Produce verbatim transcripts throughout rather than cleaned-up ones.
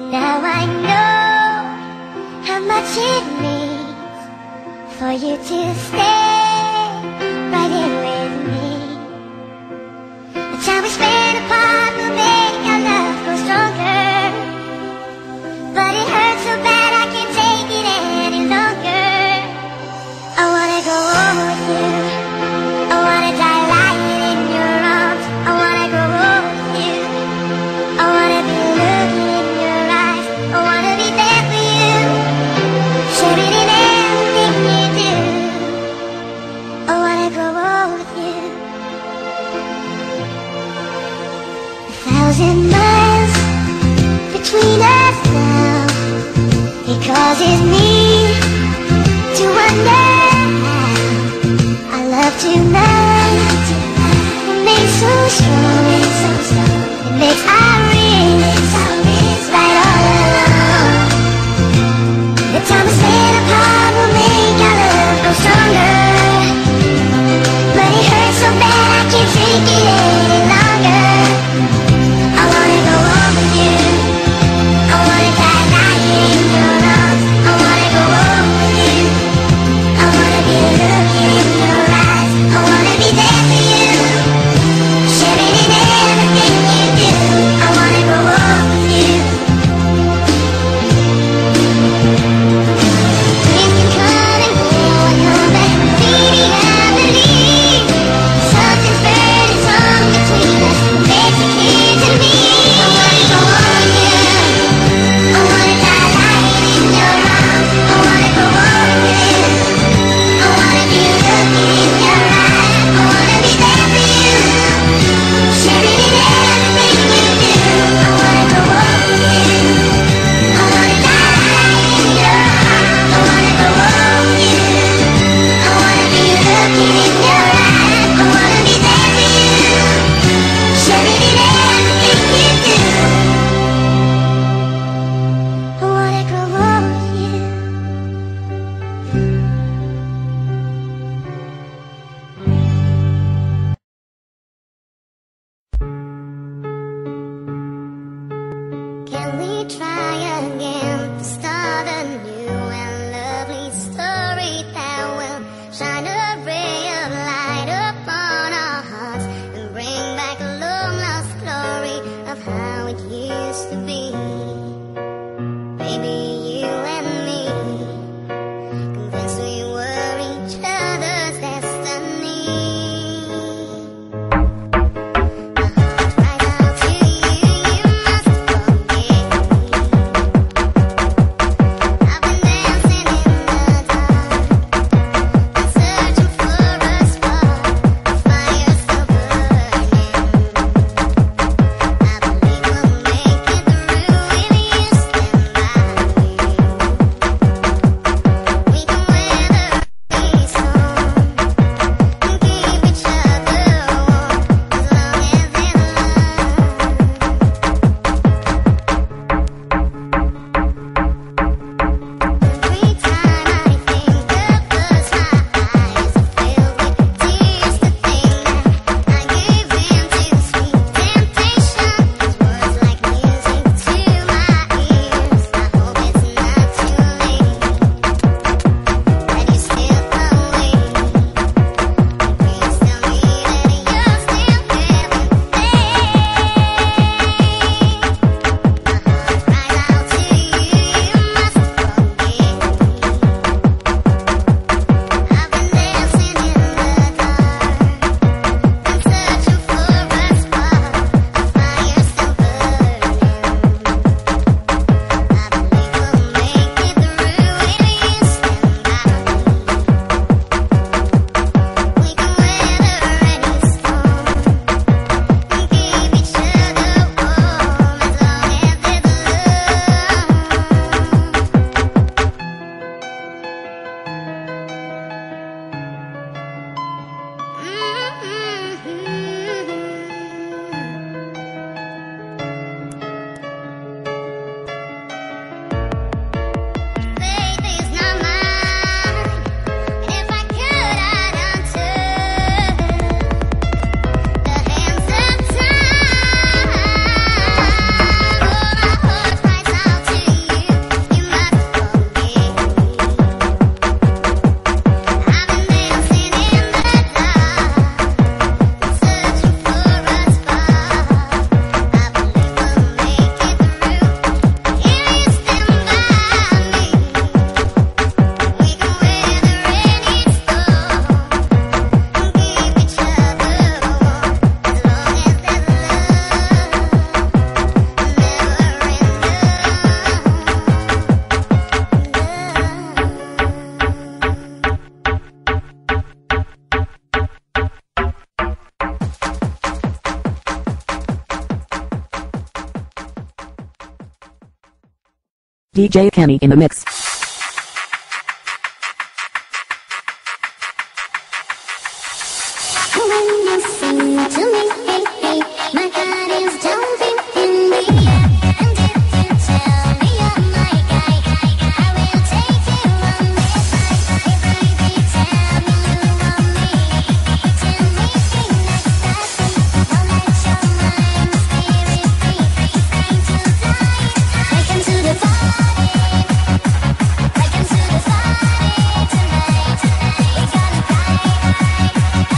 Now I know how much it means for you to stay right here with me. The time we spend apart will make our love grow stronger, but it hurts so bad I can't take it any longer. I wanna go home with you, I wanna die lying in your arms. I wanna go home with you, I wanna be looking in your eyes. I wanna be there for you, sharing in everything you do. I wanna go home with you. A thousand miles between us now, it causes me to wonder how our love tonight remains so strong. It makes our wrists right all along. The time we spend apart will make our love grow stronger, but it hurts so bad I can't take it any longer. I wanna go home with you, I wanna die lying in your arms. I wanna go home with you, I wanna be looking in your eyes. I wanna be there for you, sharing in everything you do. I wanna go home with you. It can come and go and come back, baby, I believe something's burning strong between us, makes it clear to me. I wanna go home with you, I wanna die lying in your arms. I wanna go home with you, I wanna be looking in your eyes. I wanna be there for you, sharing in everything you do. I wanna go home with you, I wanna die lying in your arms. I wanna go home with you, I wanna be looking in your eyes. I wanna be there for you, sharing in everything you do. I wanna go home with you. Can we try again to start a new and lovely story that will shine a ray of light upon our hearts and bring back a long lost glory of how it used to be? Baby, you and me, convinced we were each other's destiny. My heart cries out to you, you must forgive me. D J Kenny in the mix. When you sing to me, hey, hey, my heart is jumping in the air. And if you tell me you're my guy, I will take you on this ride. Hey baby, tell me you want me till we sing ecstasy. Don't let your mind spirit free. It's time to fly. Welcome to the party. Welcome to the party tonight. We're gonna fly high.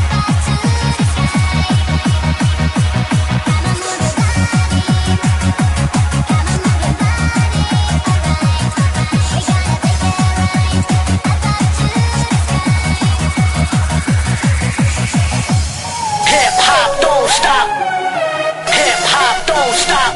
Hip-hop don't stop. Hip-hop don't stop.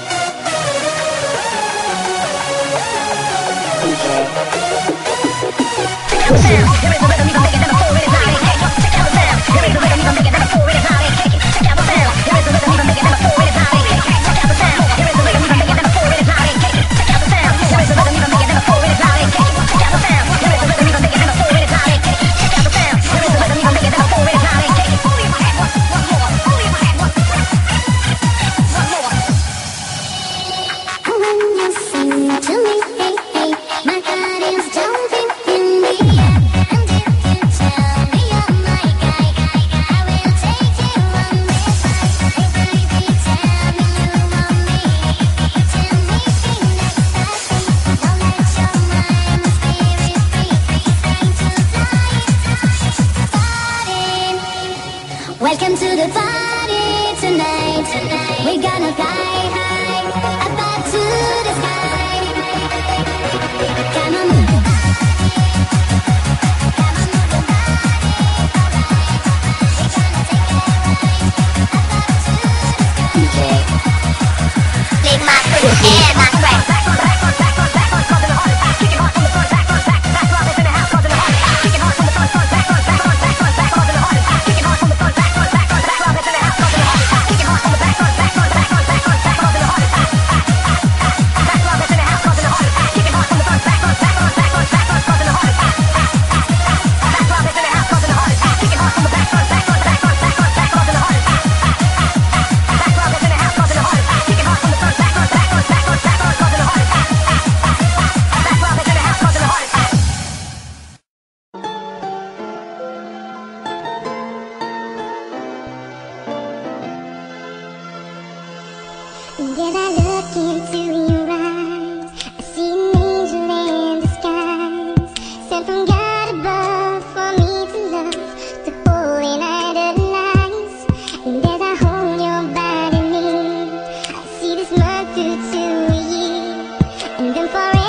Here is the rhythm, even bigger than before, it is not a cake. Check out the sound. Here is the rhythm, even bigger than before, it is not a cake. Check out the sound. Here is the rhythm, even bigger than before, it is not a cake. Check out the sound. Here is the rhythm, even bigger than before, it is not a cake. Check out the sound. Here is the rhythm, even bigger than before, it is not a cake. Check out the sound. Here is the rhythm, even bigger than before, it is not a cake. Check out the sound. Here is the rhythm, even bigger than before, it is not a cake. Only if I had one, one more. Only if I had one, one more. When you sing to me, hey, hey, my heart is jumping in the air. And if you tell me you're my guy, I will take you on this ride. Hey baby, tell me you want me till we sing ecstasy. Don't let your mind spirit free. It's time to fly. Party. Welcome to the party tonight. We're gonna fly high, up up to the sky. Come on, move your body. Come on, move your body. Alright. We're gonna take it right, up up to the sky. Lick my foot and my crack. Back on, back on, back on, back on, causing the heart attack. Kicking hard from the front, back on, back. Back while it's in the house, causing the heart attack. Kicking hard from the front, front, back on, back on, back on, back, causing the heart attack. Kicking hard from the front, back on, back on, back while it's in the house, causing the heart attack. Kicking hard from the back on, back on, back on, back on, back, causing the heart attack. Back while it's in the house, causing the heart attack. Kicking hard from the front, back on, back on, back on, back on, causing the heart attack. Back while it's in the house, causing the heart attack. Kicking hard from the back on, back on, back on, back on, back, causing the heart attack. Back while it's in the house, causing the heart attack. Kicking hard from the front, back on, back on, back on, back on, causing the heart attack. Back while it's in the house, causing the heart attack. And as I look into your eyes, I see an angel in disguise, sent from God above for me to love, to hold and idolize. And as I hold your body near, I see this month through to a year, and then forever.